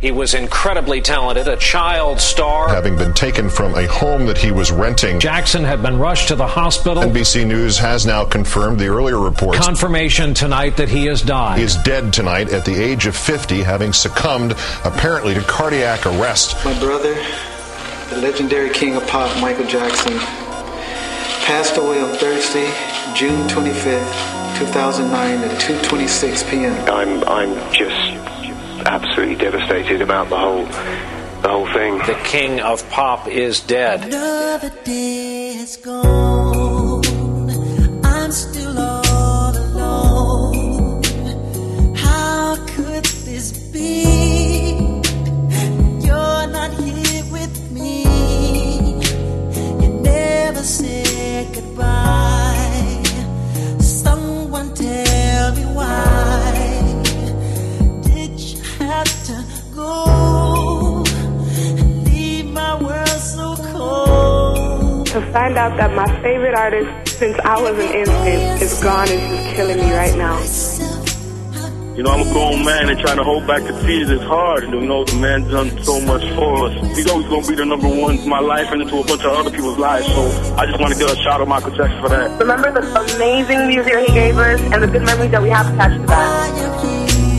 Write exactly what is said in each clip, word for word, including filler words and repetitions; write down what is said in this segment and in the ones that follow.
He was incredibly talented, a child star. Having been taken from a home that he was renting. Jackson had been rushed to the hospital. N B C News has now confirmed the earlier reports. Confirmation tonight that he has died. He is dead tonight at the age of fifty, having succumbed apparently to cardiac arrest. My brother, the legendary king of pop, Michael Jackson, passed away on Thursday, June twenty-fifth, two thousand nine at two twenty-six p.m. I'm I'm just absolutely devastated about the whole the whole thing. The king of pop is dead. Another day is gone. I'm still all alone. How could this be? You're not here with me. You never said goodbye. Someone tell me why. Have to go and leave my world so cold. To find out that my favorite artist since I was an infant is gone is just killing me right now. You know, I'm a grown man and trying to hold back the tears is hard. You know, the man's done so much for us. He's always going to be the number one in my life and into a bunch of other people's lives. So I just want to give a shout out to Michael Jackson for that. Remember the amazing music he gave us and the good memories that we have attached to that.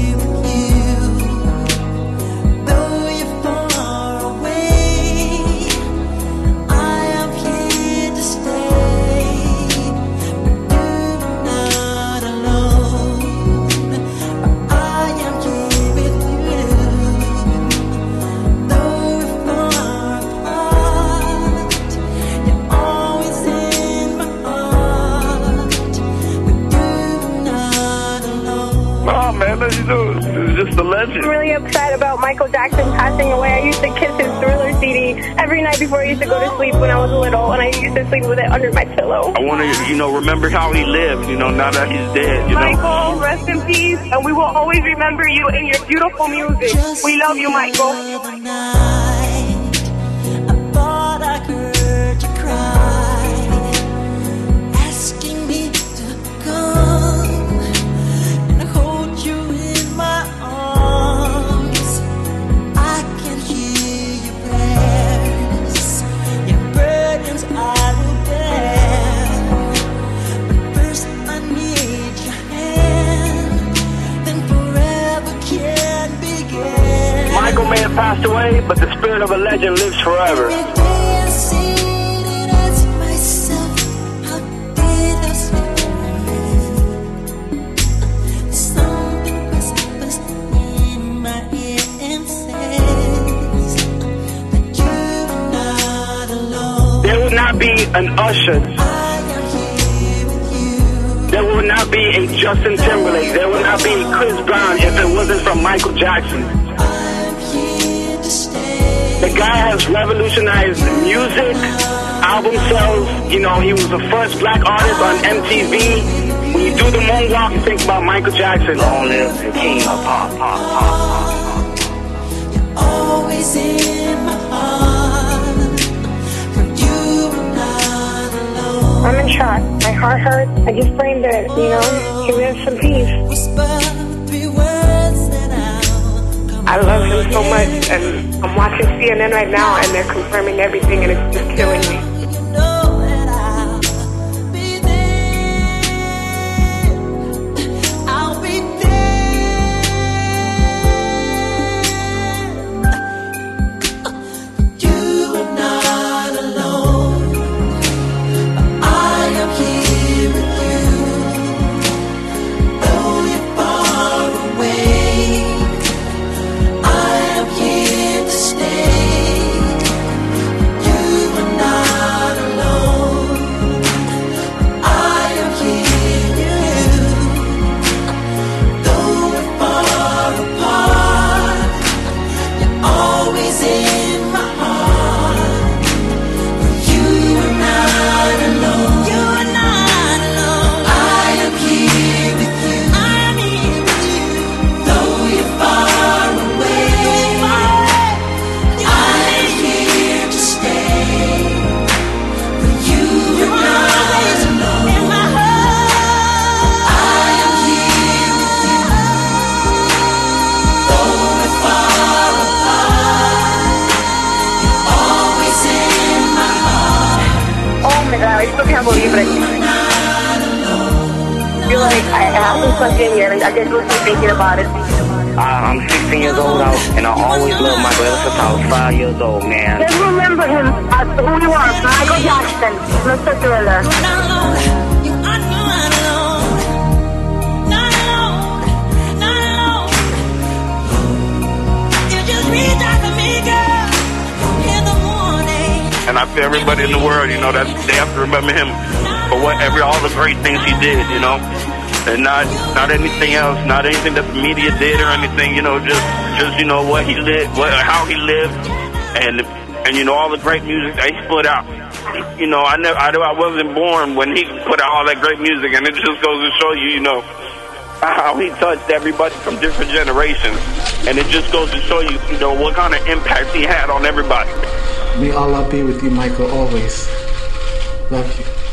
It's just a legend. I'm really upset about Michael Jackson passing away. I used to kiss his Thriller C D every night before I used to go to sleep when I was little, and I used to sleep with it under my pillow. I want to, you know, remember how he lived, you know, now that he's dead, you Michael, know. rest in peace, and we will always remember you and your beautiful music. Just we love you, Michael. the night, I thought I heard you cry, asking me to come and hold you in my arms. I can hear your prayers, your burdens I will bear. But first I need your hand, then forever can begin. Michael may have passed away, but the spirit of a legend lives forever. Every day I sit and ask myself, how did I slip away? Something whispers in my ear and says that you're not alone. There would not be an Usher. I am here with you. There would not be a Justin Timberlake. There would not be a Chris Brown if it wasn't from Michael Jackson. I'm here to stay. The guy has revolutionized music, album sales. You know, he was the first black artist on M T V. When you do the moonwalk, you think about Michael Jackson. Long live the king of pop, pop, pop, pop. You're always in my heart. For you, I'm not alone. I'm in shock. My heart hurts. I just prayed that, you know, he lives in peace. Whisper three words that I'll come I love him so much, and I'm watching C N N right now, and they're confirming everything, and it's just killing me. You know that I'll be there. I'll be there. You are not alone. I am here with you. Though you're far away, I am here to stay. You are not still can't believe it. I feel like I haven't sunk in yet. I just was thinking about it. Uh, I'm sixteen years old now, and I always loved Michael ever since I was five years old, man. Just remember him as who he was, Michael Jackson, Mister Thriller. And I feel everybody in the world, you know, that they have to remember him for whatever, all the great things he did, you know, and not not anything else, not anything that the media did or anything, you know, just just you know what he lived, what how he lived, and and you know all the great music that he put out. You know, I never, I, I wasn't born when he put out all that great music, and it just goes to show you, you know, how he touched everybody from different generations, and it just goes to show you, you know, what kind of impact he had on everybody. May Allah be with you, Michael, always. Love you.